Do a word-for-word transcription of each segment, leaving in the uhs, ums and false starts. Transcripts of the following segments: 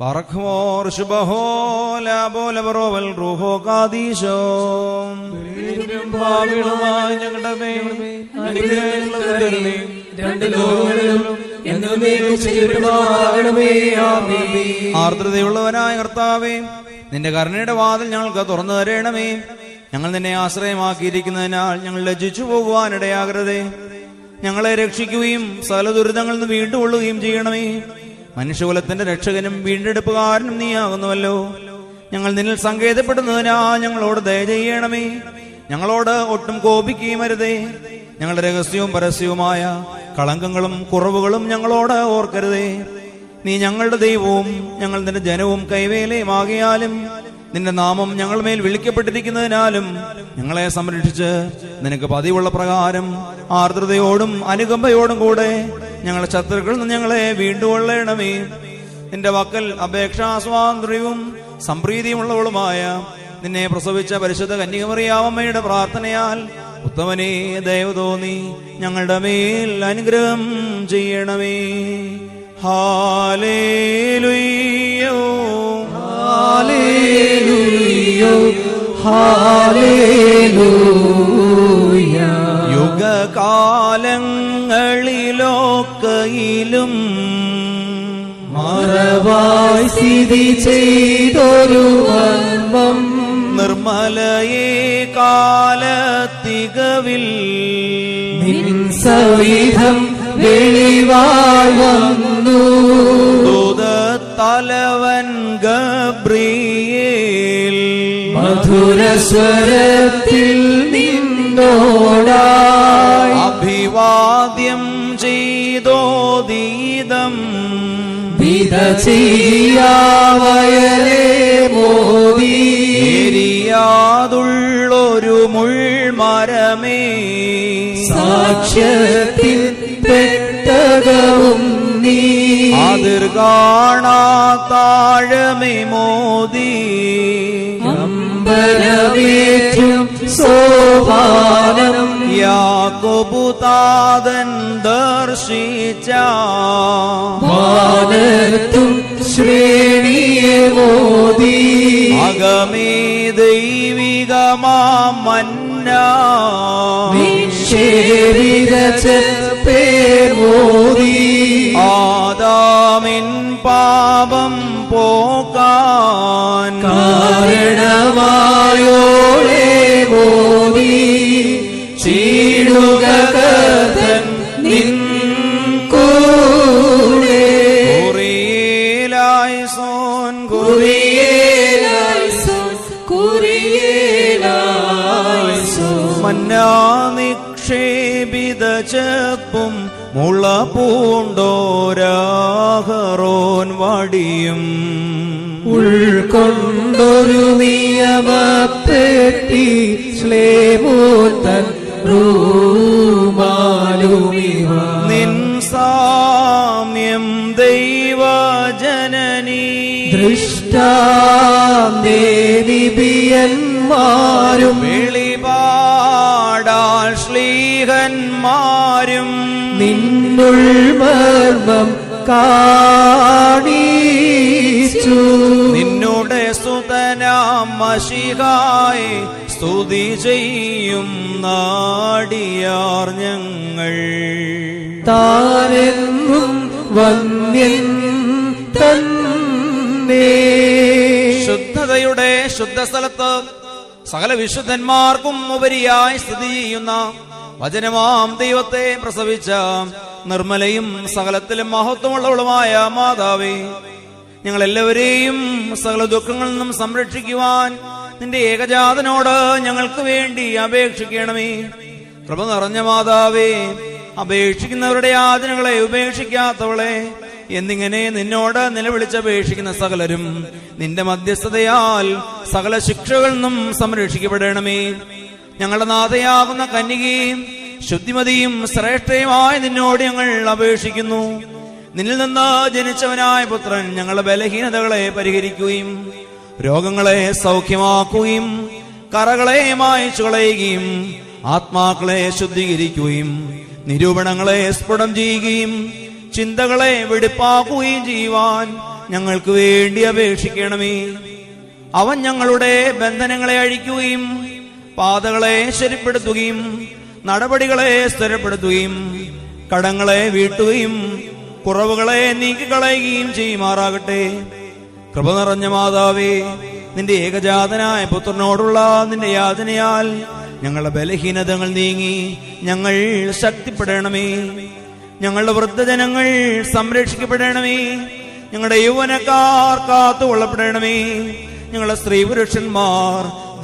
Parakmor Shubaho Labo Labaroval Ruho Kadisho ആർദ്രതയുള്ളവനായ കർത്താവേ, നിന്റെ കരുണയുടെ വാതിൽ ഞങ്ങൾക്ക് തുറന്നു തരണമേ. ഞങ്ങൾ നിന്നെ ആശ്രയമാക്കിയിരിക്കുന്നതിനാൽ ഞങ്ങൾ ലജ്ജിച്ചു പോകുവാനിടയാകരുതേ. ഞങ്ങളെ രക്ഷിക്കുകയും സകല ദുരിതങ്ങളിൽ നിന്ന് വീണ്ടുകൊള്ളുകയും ചെയ്യണമേ. മനുഷ്യകുലത്തിന്റെ രക്ഷകനും വീണ്ടെടുപ്പുകാരനും നീയാകുന്നുവല്ലോ. ഞങ്ങൾ നിന്നിൽ സങ്കേതപ്പെടുന്നതിനാ ഞങ്ങളോട് ദയ ചെയ്യണമേ. ഞങ്ങളോട് ഒട്ടും കോപിക്കുകയും അരുതേ. ഞങ്ങളുടെ രഹസ്യവും പരസ്യവുമായ കളങ്കങ്ങളും കുറവുകളും ഞങ്ങളോട് ഓർക്കരുതേ. നീ ഞങ്ങളുടെ ദൈവവും ഞങ്ങൾ നിന്റെ ജനവും കൈവേലയുമാകിയാലും നിന്റെ നാമം ഞങ്ങളുടെ മേൽ വിളിക്കപ്പെട്ടിരിക്കുന്നതിനാലും ഞങ്ങളെ സംരക്ഷിച്ച് നിനക്ക് പതിവുള്ള പ്രകാരം ആർദ്രതയോടും അനുകമ്പയോടും കൂടെ ഞങ്ങളുടെ ശത്രുക്കളിൽ നിന്ന് ഞങ്ങളെ വീണ്ടുകൊള്ളണമേ. നിന്റെ വക്കൽ അപേക്ഷാസ്വാതന്ത്ര്യവും സംപ്രീതിയുമുള്ളവളുമായ നിന്നെ പ്രസവിച്ച പരിശുദ്ധ കന്യകമറിയാമ്മയുടെ പ്രാർത്ഥനയാൽ ഉത്തമനേ ദയവ് തോന്നി ഞങ്ങളുടെ മേൽ അനുഗ്രഹം ചെയ്യണമേ. ഹാലേലുയ്യോ ഹാലേലുയ്യോ ഹാലേലൂയ. യുഗകാലങ്ങളിലൊക്കെയിലും മറവായി സ്ഥിതി ചെയ്തൊരു അൽപ്പം നിർമ്മലയെ കാലത്തികവിൽ നിൻ സവിധം വെളിവായി വന്നു. ദൂതത്തലവൻ ഗബ്രിയേൽ മധുരസ്വരത്തിൽ നിന്നോടായി അഭിവാദ്യം ചെയ്തോദീതം വിധ ചെയ്യാവയലേ മോദി. എരിയാതുള്ളൊരു മുൾമരമേ സാക്ഷ്യത്തിൽ പെട്ടകവും നീ. അതിർ കാണാത്താഴമേ മോദി. അമ്പരമേറ്റും സോപാനം യാക്കോബു താതൻ ദർശിച്ച വാനത്തും ശ്രേണിയെ മോദി. അകമേ ദൈവികമാം മന്നാ നിക്ഷേപിത ചെപ്പേ മോദി. ആദാമിൻ പാപം പോക്കാൻ കാരണമായോളേ മോദി. ചീടുക കർത്തൻ നിൻ കൂടെ. കുറിയേലായിസോൻ കുറിയേലായിസോൻ കുറിയേലായിസോൻ. മന്നാ നിക്ഷേപിത ചെപ്പും മുള പൂണ്ടോരാഹറോൻ വടിയും ഉൾക്കൊണ്ടൊരു നിയമപ്പെട്ടി ശ്ലേമൂത്തൻ റൂമാലുമിവ. നിൻ സാമ്യം ദൈവജനനീ ദൃഷ്ടാന്തേനിബിയന്മാരും വെളിപാടാൽ ശ്ലീഹന്മാരും നിന്നുൾ മർമ്മം കാണിച്ചു. നിന്നുടെ സുതനാം മശിഹായി സ്തുതി ചെയ്യും നാടിയാർ ഞങ്ങൾ. താനെന്നും വന്യൻ തന്നെ. ശുദ്ധതയുടെ ശുദ്ധസ്ഥലത്ത് സകല വിശുദ്ധന്മാർക്കും ഉപരിയായി സ്ഥിതി ചെയ്യുന്ന വചനമാം ദൈവത്തെ പ്രസവിച്ച നിർമ്മലയും സകലത്തിലും മഹത്വമുള്ളവളുമായ മാതാവേ, ഞങ്ങളെല്ലാവരെയും സകല ദുഃഖങ്ങളിൽ നിന്നും സംരക്ഷിക്കുവാൻ നിന്റെ ഏകജാതനോട് ഞങ്ങൾക്ക് വേണ്ടി അപേക്ഷിക്കണമേ. കൃപ നിറഞ്ഞ മാതാവേ, അപേക്ഷിക്കുന്നവരുടെ യാതനകളെ ഉപേക്ഷിക്കാത്തവളെ, എന്നിങ്ങനെ നിന്നോട് നിലവിളിച്ചപേക്ഷിക്കുന്ന സകലരും നിന്റെ മധ്യസ്ഥതയാൽ സകല ശിക്ഷകളിൽ നിന്നും സംരക്ഷിക്കപ്പെടണമേ. ഞങ്ങളുടെ നാഥയാകുന്ന കന്യകയും ശുദ്ധിമതിയും ശ്രേഷ്ഠയുമായ നിന്നോട് ഞങ്ങൾ അപേക്ഷിക്കുന്നു. നിന്നിൽ നിന്ന് ജനിച്ചവനായ പുത്രൻ ഞങ്ങളുടെ ബലഹീനതകളെ പരിഹരിക്കുകയും രോഗങ്ങളെ സൗഖ്യമാക്കുകയും കറകളെ മായ്ച്ചു കളയുകയും ആത്മാക്കളെ ശുദ്ധീകരിക്കുകയും നിരൂപണങ്ങളെ സ്ഫുടം ചെയ്യുകയും ചിന്തകളെ വെടിപ്പാക്കുകയും ചെയ്യുവാൻ ഞങ്ങൾക്ക് വേണ്ടി അപേക്ഷിക്കണമേ. അവൻ ഞങ്ങളുടെ ബന്ധനങ്ങളെ അഴിക്കുകയും പാതകളെ ശരിപ്പെടുത്തുകയും നടപടികളെ സ്ഥിരപ്പെടുത്തുകയും കടങ്ങളെ വീട്ടുകയും കുറവുകളെ നീക്കിക്കളയുകയും ചെയ്യുമാറാകട്ടെ. കൃപ നിറഞ്ഞ മാതാവേ, നിന്റെ ഏകജാതനായ പുത്രനോടുള്ള നിന്റെ യാചനയാൽ ഞങ്ങളുടെ ബലഹീനതകൾ നീങ്ങി ഞങ്ങൾ ശക്തിപ്പെടണമേ. ഞങ്ങളുടെ വൃദ്ധജനങ്ങൾ സംരക്ഷിക്കപ്പെടണമേ. ഞങ്ങളുടെ യൗവനക്കാർ കാത്തുകൊള്ളപ്പെടണമേ. ഞങ്ങളുടെ സ്ത്രീ പുരുഷന്മാർ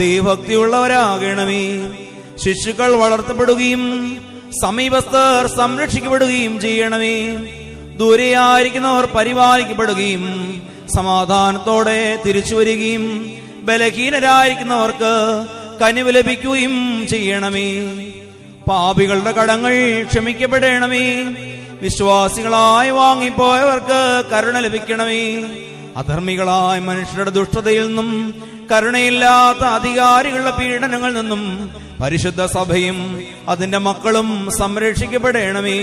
ദൈവഭക്തിയുള്ളവരാകണമേ. ശിശുക്കൾ വളർത്തപ്പെടുകയും സമീപസ്ഥർ സംരക്ഷിക്കപ്പെടുകയും ചെയ്യണമേ. ദൂരെയായിരിക്കുന്നവർ പരിപാലിക്കപ്പെടുകയും സമാധാനത്തോടെ തിരിച്ചു വരികയും ബലഹീനരായിരിക്കുന്നവർക്ക് കനിവ് ലഭിക്കുകയും ചെയ്യണമേ. പാപികളുടെ കടങ്ങൾ ക്ഷമിക്കപ്പെടണമേ. വിശ്വാസികളായി വാങ്ങിപ്പോയവർക്ക് കരുണ ലഭിക്കണമേ. അധർമ്മികളായ മനുഷ്യരുടെ ദുഷ്ടതയിൽ നിന്നും കരുണയില്ലാത്ത അധികാരികളുടെ പീഡനങ്ങളിൽ നിന്നും പരിശുദ്ധ സഭയും അതിന്റെ മക്കളും സംരക്ഷിക്കപ്പെടണമേ.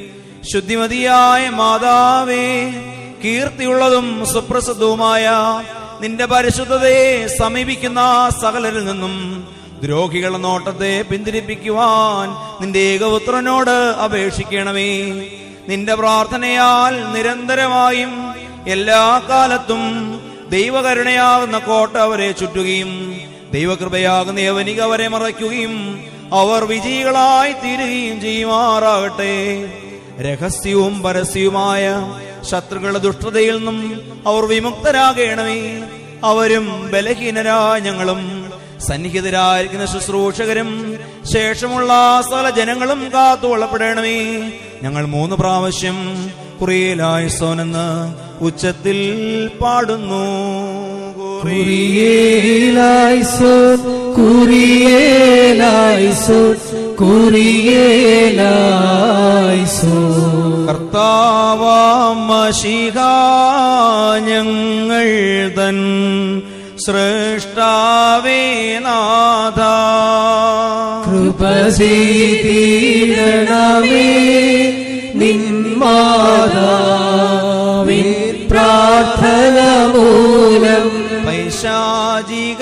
ശുദ്ധിമതിയായ മാതാവേ, കീർത്തിയുള്ളതും സുപ്രസിദ്ധവുമായ നിന്റെ പരിശുദ്ധതയെ സമീപിക്കുന്ന സകലരിൽ നിന്നും ദ്രോഹികളുടെ നോട്ടത്തെ പിന്തിരിപ്പിക്കുവാൻ നിന്റെ ഏകപുത്രനോട് അപേക്ഷിക്കണമേ. നിന്റെ പ്രാർത്ഥനയാൽ നിരന്തരമായും എല്ലാ കാലത്തും ദൈവകരുണയാകുന്ന കോട്ട അവരെ ചുറ്റുകയും ദൈവകൃപയാകുന്ന യവനിക അവരെ മറയ്ക്കുകയും അവർ വിജയികളായി തീരുകയും ചെയ്യുമാറാകട്ടെ. രഹസ്യവും പരസ്യവുമായ ശത്രുക്കളുടെ ദുഷ്ടതയിൽ നിന്നും അവർ വിമുക്തരാകണമേ. അവരും ബലഹീനരായ ഞങ്ങളും സന്നിഹിതരായിരിക്കുന്ന ശുശ്രൂഷകരും ശേഷമുള്ള സകല ജനങ്ങളും കാത്തുകൊള്ളപ്പെടണമേ. ഞങ്ങൾ മൂന്ന് പ്രാവശ്യം കുറിയേലായിസോനെന്ന് ഉച്ചത്തിൽ പാടുന്നു. കുറിയേലായിസോൻ കുറിയേലായിസോൻ കുറിയേലായിസോൻ. കർത്താവാം മശീഹാ ഞങ്ങൾ തൻ സൃഷ്ടാവേ നാഥ, കൃപ ചെയ്തിടണമേ. നിൻ മാതാവിൻ പ്രാർത്ഥന മൂലം പൈശാചിക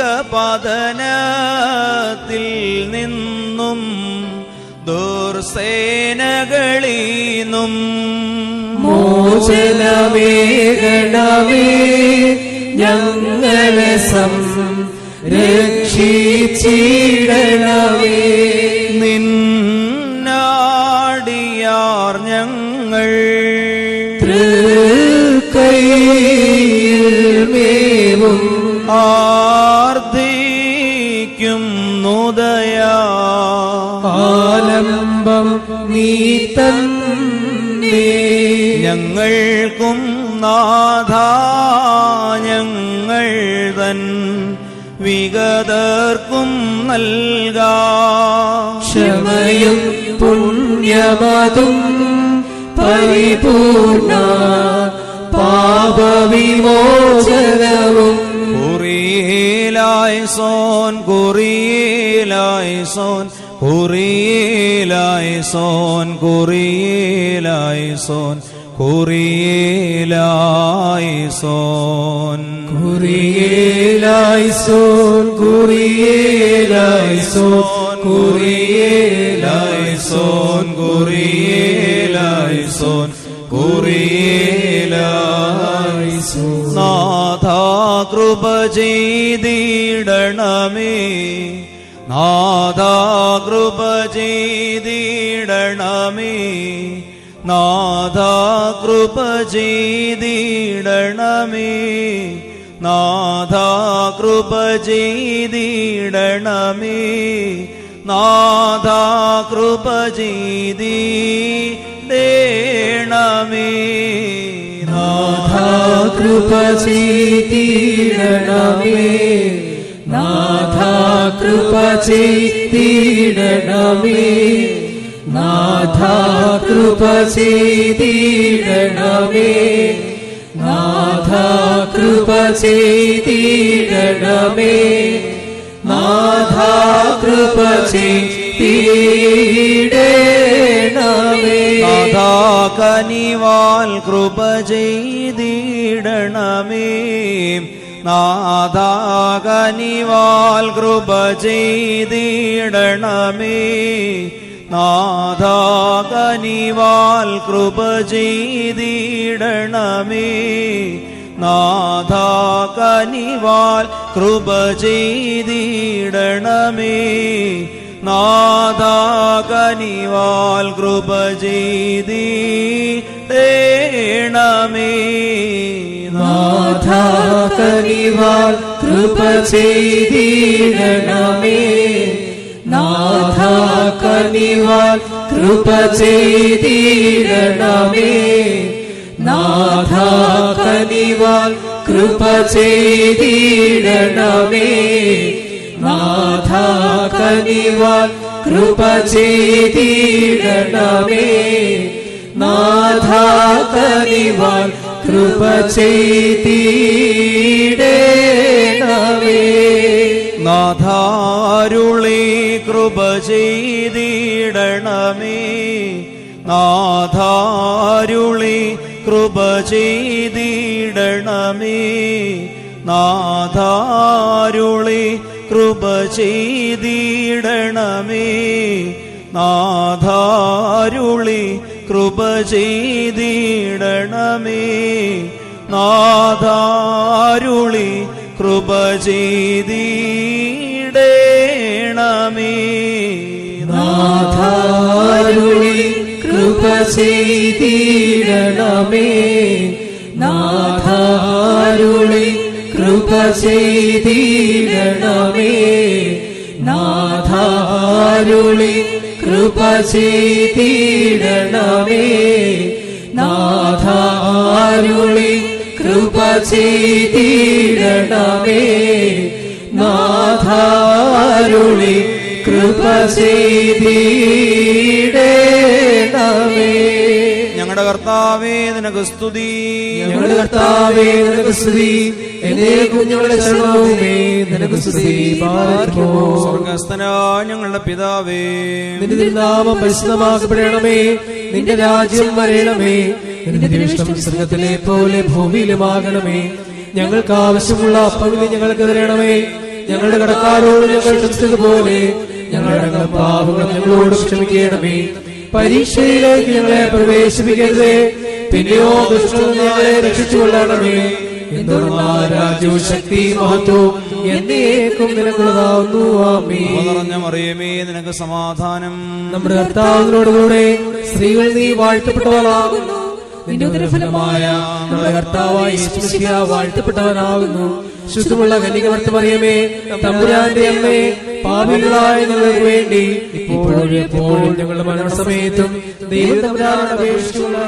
പതനത്തിൽ നിന്നും ദുർസേനകളീന്നും മോചനമേകണമേ. ഞങ്ങളെ സംരക്ഷിച്ചിടണമേ. നിന്നാടിയാർ ഞങ്ങൾ തൃക്കൈയിൽ മേവും ആർദ്ദിക്കും നുദയാ. ആലംബം നീ തന്നെ ഞങ്ങൾക്കും നാഥാ ഞങ്ങൾ തൻ വിഗതർക്കും നൽകാ. ക്ഷമയും പുണ്യമതും പരിപൂർണ പാപവിമോചനവും. കുറിയേലായിസോൻ കുറിയേലായിസോൻ കുറിയേലായിസോൻ കുറിയേലായിസോൻ കുറിയേലായിസോൻ കുറിയേലായിസോൻ കുറിയേലായിസോൻ കുറിയേലായിസോൻ കുറിയേലായിസോൻ കുറിയേലായിസോൻ. നാഥാ കൃപ ചെയ്തിടണമേ. നാഥാ കൃപ ചെയ്തിടണമേ. നാഥാ കൃപ ചെയ്തിടണമേ. നാഥാ കൃപ ചെയ്തിടണമേ. നാഥാ കൃപ ചെയ്തിടണമേ. നാഥാ കൃപ ചെയ്തിടണമേ. നാഥാ കൃപ ചെയ്തിടണമേ. നാഥാ കൃപ ചെയ്തിടണമേ. നാഥാ കൃപ ചെയ്തിടണമേ. നാഥാ കൃപ ചെയ്തിടണമേ. നാഥാ കനിവാൽ കൃപ ചെയ്തിടണമേ. നാഥാകനിവാൽ കൃപ ചെയ്തിടണമേ. നാഥാകനിവാൽ കൃപ ചെയ്തിടണമേ. നാഥാകനിവാൽ കൃപ ചെയ്തിടണമേ. നാഥാകനിവാൽ കൃപ ചെയ്തിടണമേ. നാഥാകനിവാൽ കൃപ ചെയ്തിടണമേ. നാഥാകനിവാൽ കൃപ ചെയ്തിടണമേ. നാഥാകനിവാൽ കൃപ ചെയ്തിടണമേ. നാഥാകനിവാൽ കൃപ ചെയ്തിടണമേ. നാഥാകനിവാൽ കൃപ ചെയ്തിടണമേ. നാഥാരുളി കൃപ ചെയ്തിടണമേ. നാഥാരുളി കൃപ ചെയ്തിടണമേ. നാഥാരുളി കൃപ ചെയ്തിടണമേ. നാഥാരുളി കൃപ ചെയ്തിടണമേ. നാഥാരുളി കൃപ ചെയ്തിടണമേ. നാഥാരുളി കൃപ ചെയ്തിടണമേ. നാഥാരുളി കൃപ ചെയ്തിടണമേ. നാഥാരുളി കൃപ ചെയ്തിടണമേ. നാഥാരുളി കൃപ ചെയ്തിടണമേ. നാഥാരുളി കൃപ ചെയ്തിടണമേ. ഞങ്ങളുടെ കർത്താവേ നിനക്ക് സ്തുതി. ഞങ്ങളുടെ കർത്താവേ നിനക്ക് സ്തുതി. എന്റെ കുഞ്ഞുങ്ങളുടെ ശരണവുമേ നിനക്ക് സ്തുതി. സ്വർഗ്ഗസ്ഥനായ ഞങ്ങളുടെ പിതാവേ, നിന്റെ തിരുനാമം പരിശുദ്ധമാക്കപ്പെടണമേ. നിന്റെ രാജ്യം വരണമേ. നിന്റെ തിരുവിഷ്ടം സ്വർഗ്ഗത്തിലെ പോലെ ഭൂമിയിലുമാകണമേ. ഞങ്ങൾക്ക് ആവശ്യമുള്ള അപ്പം ഞങ്ങൾക്ക് തരണമേ. ഞങ്ങളുടെ കടക്കാരോട് ഞങ്ങൾ ക്ഷമിച്ചതുപോലെ ഞങ്ങളുടെ പാപങ്ങൾ ഞങ്ങളോട് ക്ഷമിക്കണമേ. പരീക്ഷയിലേക്ക് ഞങ്ങളെ പ്രവേശിപ്പിക്കരുതേ, പിന്നെയോ ദുഷ്ടനിൽ ഞങ്ങളെ രക്ഷിച്ചുകൊള്ളണമേ. രാജ്യവും ശക്തി മഹത്വവും എന്നേക്കും നിനക്കുള്ളതാവുന്നു. ആമേൻ. നിറഞ്ഞ മറിയമേ നിനക്ക് സമാധാനം. നമ്മുടെ കർത്താവിനോടുകൂടെ സ്ത്രീകൾ നീ വാഴ്ത്തപ്പെട്ടവളാകുന്നു. നിന്റെ ഉദരഫലമായ നമ്മുടെ കർത്താവായ യേശു മിശിഹ വാഴ്ത്തപ്പെട്ടവനാകുന്നു. ശുദ്ധമുള്ള കന്യകവർത്ത മറിയമേ, തമ്പുരാന്റെ അമ്മേ, പാപികളായ ഞങ്ങൾക്ക് വേണ്ടി ഇപ്പോഴും എപ്പോഴും ഞങ്ങളുടെ മരണസമയത്തും ദൈവം തമ്പുരാനോട് അപേക്ഷിച്ചുകൊള്ളണമേ.